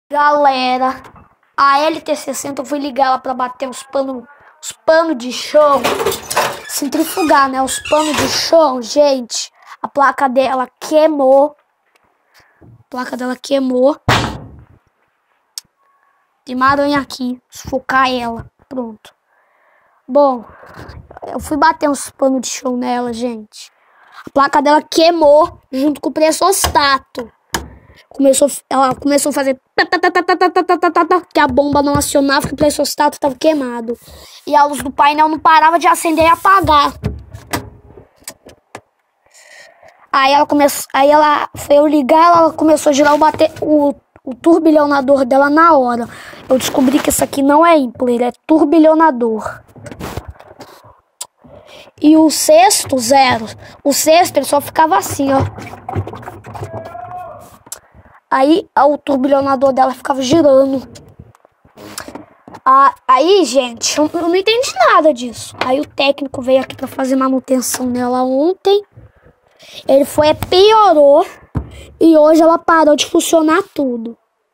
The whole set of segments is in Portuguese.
Galera, a LT60 eu fui ligar ela pra bater os panos de chão. Centrifugar, né? Os panos de chão, gente. A placa dela queimou. Tem uma aranha aqui. Sufocar ela. Pronto. Bom, eu fui bater uns panos de chão nela, gente. A placa dela queimou junto com o pressostato. Ela começou a fazer que a bomba não acionava, que o pressostato estava queimado. E a luz do painel não parava de acender e apagar. Aí ela foi eu ligar, ela começou a girar o turbilhonador dela na hora. Eu descobri que isso aqui não é ímpeler, é turbilhonador. E o sexto, zero. O sexto, ele só ficava assim, ó. Aí o turbilhonador dela ficava girando. Aí, gente, eu não entendi nada disso. Aí o técnico veio aqui pra fazer manutenção nela ontem. Ele foi, piorou. E hoje ela parou de funcionar tudo.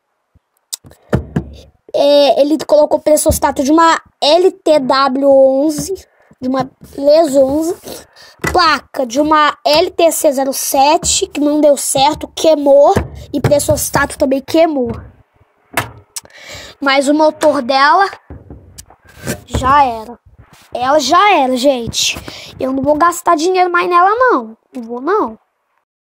Ele colocou o pressostato de uma LTW11, de uma LES 11, placa de uma LTC07, que não deu certo, queimou, e pressostato também queimou. Mas o motor dela já era. Ela já era, gente. Eu não vou gastar dinheiro mais nela, não. Não vou, não.